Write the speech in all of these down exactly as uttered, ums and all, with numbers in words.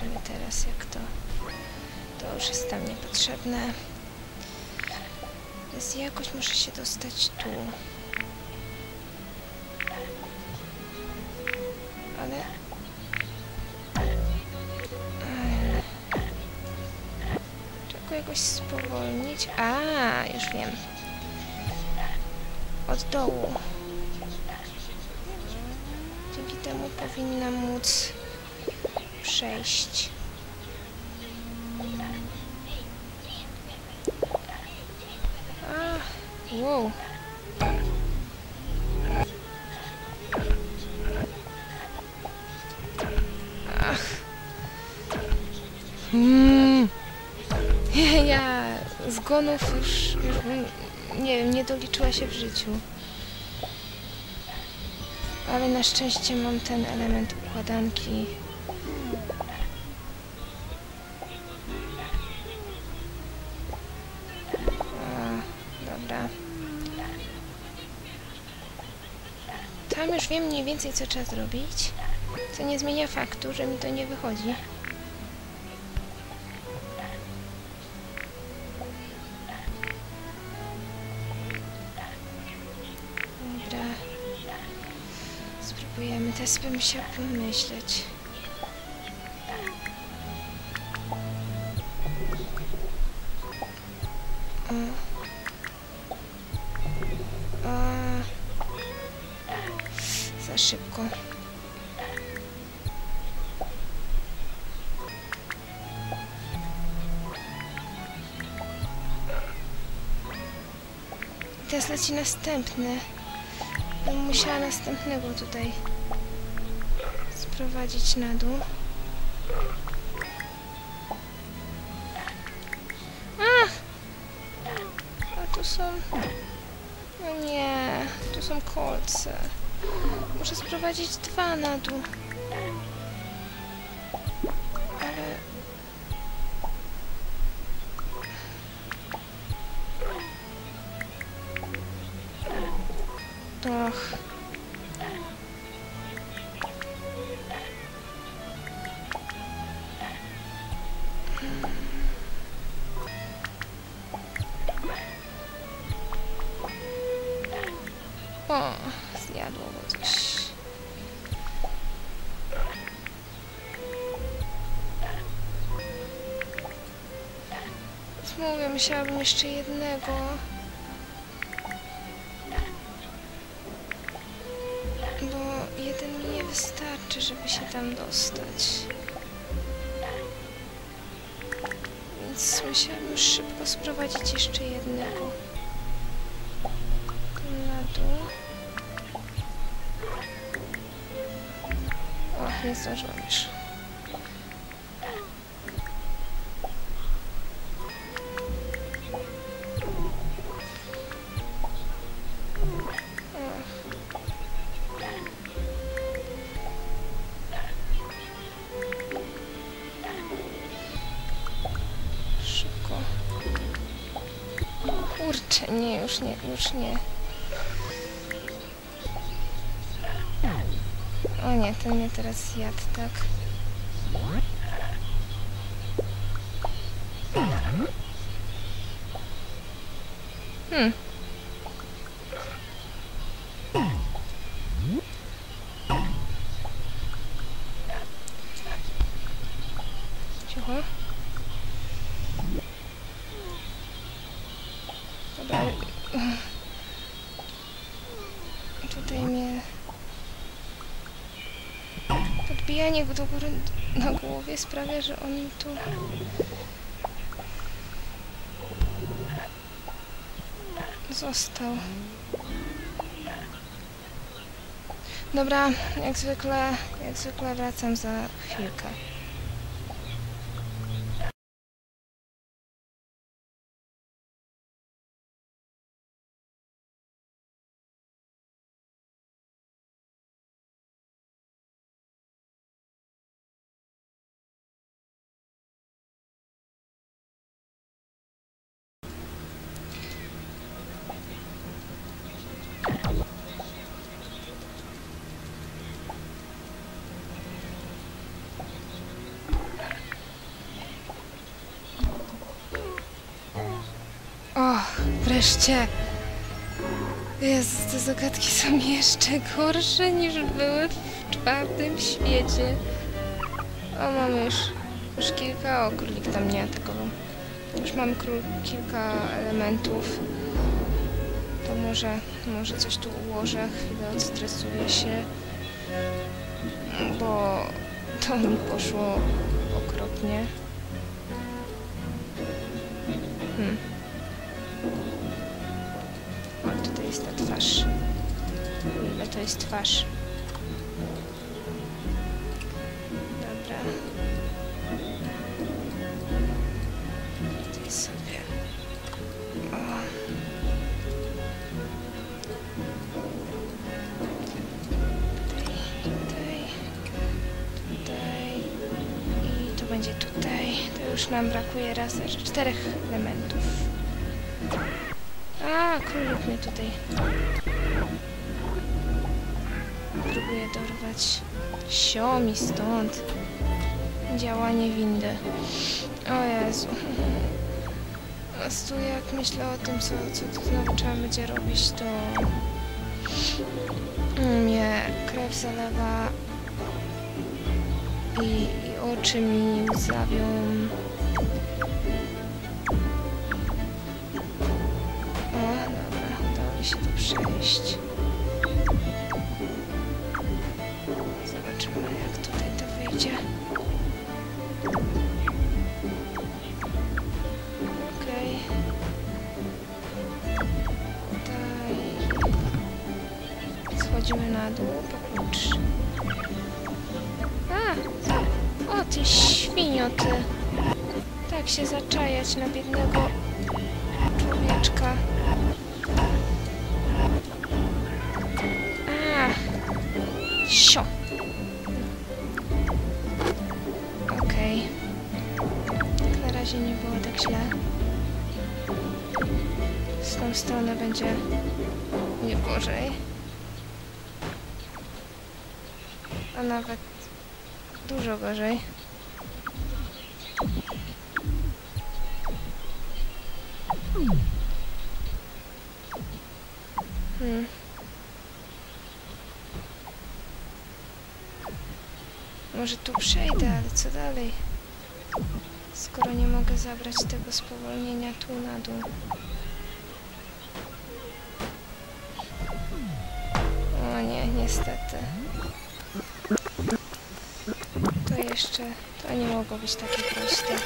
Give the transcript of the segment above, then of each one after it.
sumie teraz, jak to... To już jest tam niepotrzebne. Więc jakoś muszę się dostać tu. Ale... Trzeba go jakoś spowolnić. A, już wiem. Od dołu. Dzięki temu powinna móc przejść. A, wow. Ach. Mm. Ja zgonów już, już bym, nie wiem, nie doliczyła się w życiu. Ale na szczęście mam ten element układanki. A, dobra. Tam już wiem mniej więcej, co trzeba zrobić. Co nie zmienia faktu, że mi to nie wychodzi. Dobra. Spróbujemy. Teraz bym musiał pomyśleć. O. O. Za szybko. Teraz leci następny. Bym musiała następnego tutaj sprowadzić na dół. A! A tu są... No nie, tu są kolce. Muszę sprowadzić dwa na dół. Ale... Och. O, zjadło go coś. Mówię, musiałabym jeszcze jednego. Bo jeden mi nie wystarczy, żeby się tam dostać. Więc musiałabym szybko sprowadzić jeszcze jednego. Na dół. O, nie zdążyłam już. Kurczę, nie, już nie, już nie. O nie, ten mnie teraz jadł, tak? Hmm. Cicho. Dobra. Tutaj mnie... Podbijanie go do góry na głowie sprawia, że on tu... został. Dobra, jak zwykle, jak zwykle wracam za chwilkę. wreszcie! Jezus, te zagadki są jeszcze gorsze niż były w czwartym świecie. O, mamy już, już kilka... O, królik tam nie atakował. Już mamy król, kilka elementów. To może, może coś tu ułożę. Chwilę odstresuję się. Bo to mi poszło okropnie. Hmm. O, tutaj jest ta twarz. Ile to jest twarz? Dobra. Tutaj sobie... O. Tutaj, tutaj, tutaj i to będzie tutaj. To już nam brakuje raz, że czterech elementów. A, królik mnie tutaj próbuje dorwać. Sio mi stąd. Działanie windy. O Jezu. Tu jak myślę o tym, co, co tu znowu trzeba będzie robić, to mnie krew zalewa i, i oczy mi łzawią. O, dobra, udało mi się tu przejść. Zobaczymy, jak tutaj to wyjdzie. Okej. Tutaj. Schodzimy na dół po klucz. A! O, ty świnio, ty! Tak się zaczajać na biednego człowieczka. A! Sio! Okej. Okay. Na razie nie było tak źle. Z tą stronę będzie nie gorzej. A nawet dużo gorzej. Hmm. Może tu przejdę, ale co dalej? Skoro nie mogę zabrać tego spowolnienia tu na dół. O nie, niestety. To jeszcze... To nie mogło być takie proste.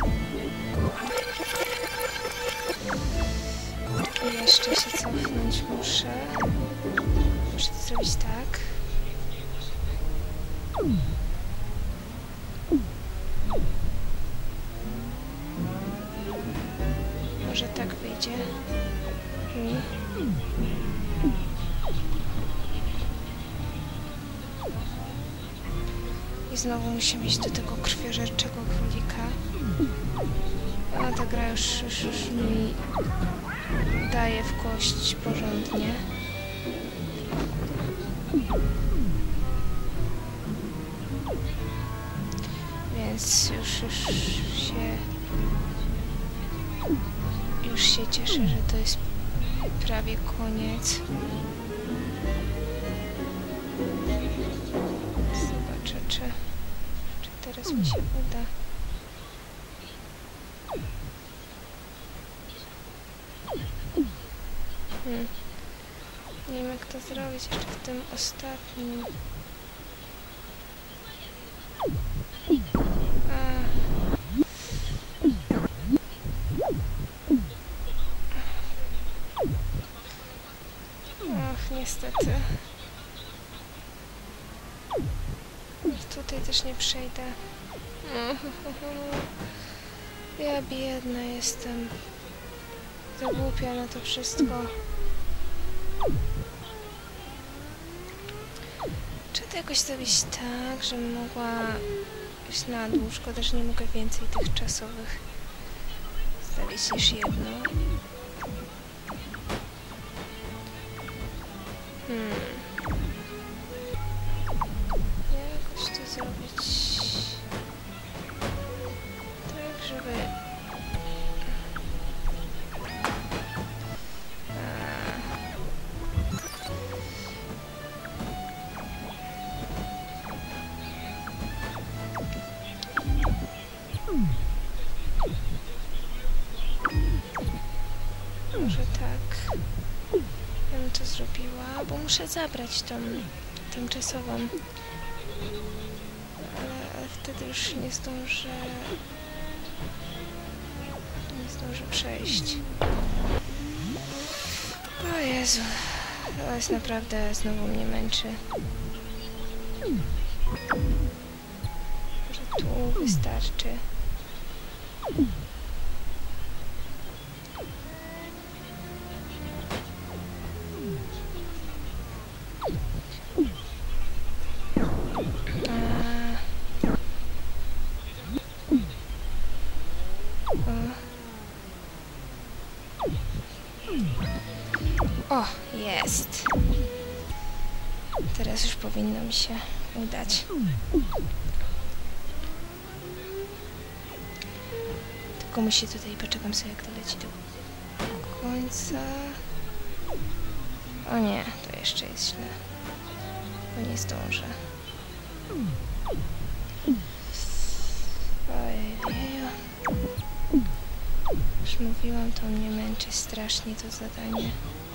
I jeszcze się cofnąć muszę. Muszę to zrobić tak. Może tak wyjdzie mi. I znowu musimy iść do tego krwiożerczego królika. A ta gra już, już, już mi daje w kość porządnie. Więc już, już się... Już się cieszę, że to jest prawie koniec. Zobaczę, czy, czy teraz mi się uda. Hmm. Nie wiem, jak to zrobić jeszcze w tym ostatnim. A. Ach, niestety. Tutaj też nie przejdę. Ja biedna jestem. Za głupia na to wszystko. Czy to jakoś zrobić tak, żebym mogła iść na dół? Szkoda, że nie mogę więcej tych czasowych stawić niż jedno. Hmm. Jakoś to zrobić tak, żeby... zrobiła, bo muszę zabrać tą tymczasową. Ale, ale wtedy już nie zdążę... Nie zdążę przejść. O Jezu, to jest naprawdę... znowu mnie męczy. Może tu wystarczy. O, jest. Teraz już powinno mi się udać. Tylko musi tutaj, poczekam sobie, jak to leci do końca. O nie, to jeszcze jest źle. Bo nie zdążę. Ojeju. Już mówiłam, to mnie męczy strasznie to zadanie.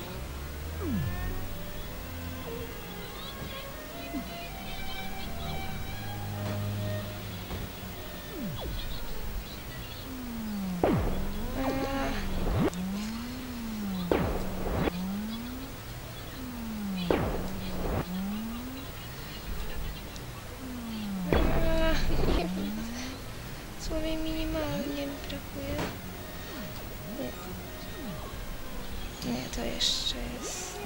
Słowie minimalnie mi brakuje. Nie. Nie, to jeszcze jest...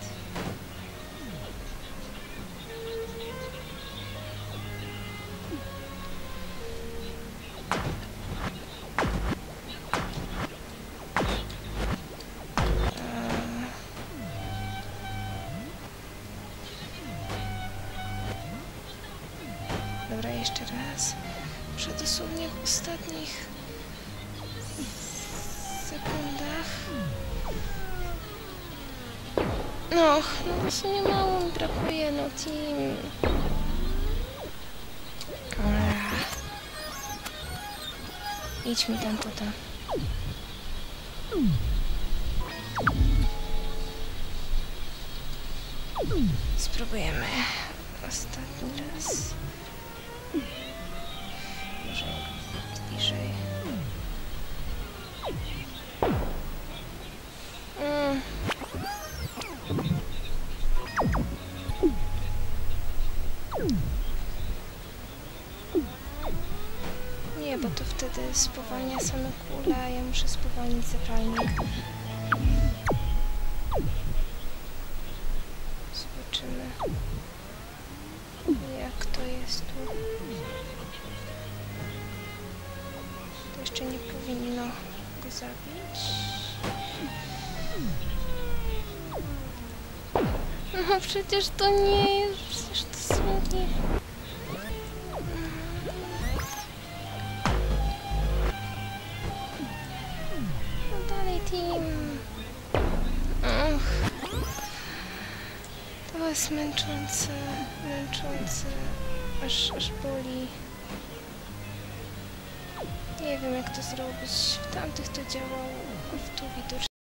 Dobra, jeszcze raz. Muszę dosłownie w ostatnich sekundach. No, no dosłownie mało mi brakuje, no team. Ach. Idź mi tam potem. Spróbujemy ostatni raz. Może bliżej. Mm. Nie, bo to wtedy spowalnia same kule, a ja muszę spowolnić zapalnik. Zobaczymy, jak to jest tu. To jeszcze nie powinno go zabić. No przecież to nie jest, przecież to słownie... No dalej, team. Och. To jest męczące, męczące, aż, aż boli. Nie wiem, jak to zrobić. W tamtych to działało, a w tu widocznie